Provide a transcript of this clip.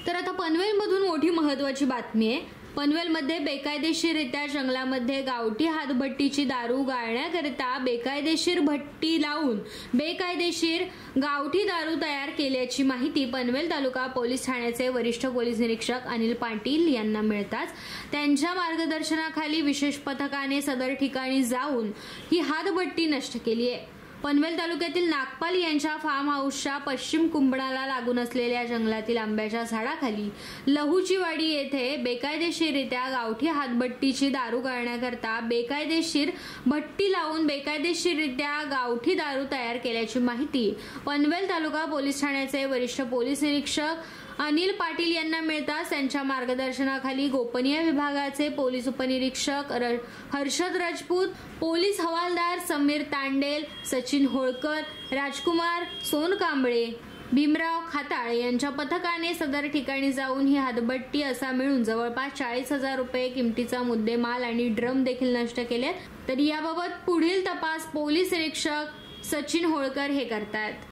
तर आता पनवेलमधून मोठी महत्त्वाची बातमी आहे। पनवेलमध्ये बेकायदेशीररित्या जंगलामध्ये गावठी हातभट्टीची दारू गाळण्याकरिता बेकायदेशीर भट्टी लावून बेकायदेशीर गावठी दारू तयार केल्याची माहिती पनवेल तालुका पोलीस ठाण्याचे वरिष्ठ पोलीस निरीक्षक अनिल पाटील यांना मिळताच त्यांच्या मार्गदर्शनाखाली विशेष पथकाने सदर ठिकाणी जाऊन ही हातभट्टी नष्ट केली आहे। पनवेल तालुक्यातील नागपाल यांच्या फार्म हाऊसच्या पश्चिम कुंभणाला लागून असलेल्या जंगलातील आंब्याच्या झाडाखाली लहूची वाडी येथे बेकायदेशीररित्या गावठी हातभट्टीची दारू गाळण्याकरता बेकायदेशीर भट्टी लावून बेकायदेशीररित्या गावठी दारू तयार केल्याची माहिती पनवेल तालुका पोलीस ठाण्याचे वरिष्ठ पोलीस निरीक्षक अनिल पाटील यांना मिळताच त्यांच्या मार्गदर्शनाखाली गोपनीय विभागाचे पोलीस उपनिरीक्षक हर्षद राजपूत, पोलीस हवालदार समीर तांडेल, सचिन होळकर, राजकुमार सोनकांबळे, भीमराव खाताळ यांच्या पथकाने सदर ठिकाणी जाऊन ही हातभट्टी असा मिळून जवळपास 40,000 रुपये किमतीचा मुद्देमाल आणि ड्रम देखील नष्ट केलेत। तर याबाबत पुढील तपास पोलीस निरीक्षक सचिन होळकर हे करतात।